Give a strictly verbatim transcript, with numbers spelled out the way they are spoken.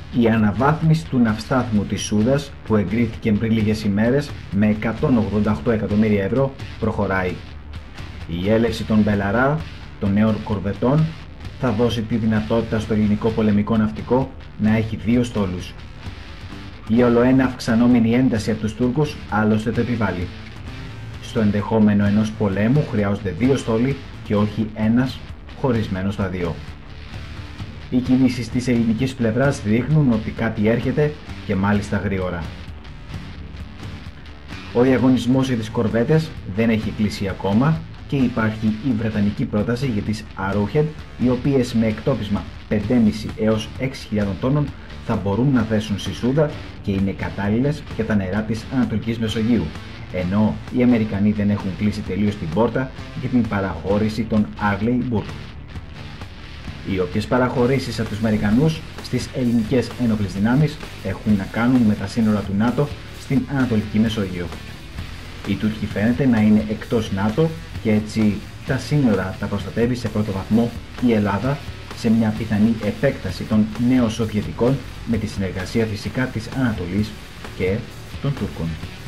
Η αναβάθμιση του ναυστάθμου της Σούδας, που εγκρίθηκε πριν λίγες ημέρες με εκατόν ογδόντα οκτώ εκατομμύρια ευρώ, προχωράει. Η έλευση των Μπελαρά, των νέων κορβετών, θα δώσει τη δυνατότητα στο ελληνικό πολεμικό ναυτικό να έχει δύο στόλους. Η ολοένα αυξανόμενη ένταση από τους Τούρκους άλλωστε το επιβάλλει. Στο ενδεχόμενο ενός πολέμου χρειάζονται δύο στόλοι και όχι ένας χωρισμένος στα δύο. Οι κινήσεις της ελληνικής πλευράς δείχνουν ότι κάτι έρχεται και μάλιστα γρήγορα. Ο διαγωνισμός για τις κορβέτες δεν έχει κλείσει ακόμα και υπάρχει η βρετανική πρόταση για τις Arrowhead, οι οποίες με εκτόπισμα πέντε χιλιάδες πεντακόσια έως έξι χιλιάδες τόνων θα μπορούν να θέσουν στη Σούδα και είναι κατάλληλες για τα νερά της Ανατολικής Μεσογείου, ενώ οι Αμερικανοί δεν έχουν κλείσει τελείως την πόρτα για την παραχώρηση των Arleigh Burke. Οι όποιες παραχωρήσεις από τους Αμερικανούς στις ελληνικές ένοπλες δυνάμεις έχουν να κάνουν με τα σύνορα του ΝΑΤΟ στην Ανατολική Μεσόγειο. Οι Τούρκοι φαίνεται να είναι εκτός ΝΑΤΟ και έτσι τα σύνορα τα προστατεύει σε πρώτο βαθμό η Ελλάδα σε μια πιθανή επέκταση των νέων Σοβιετικών με τη συνεργασία φυσικά της Ανατολής και των Τούρκων.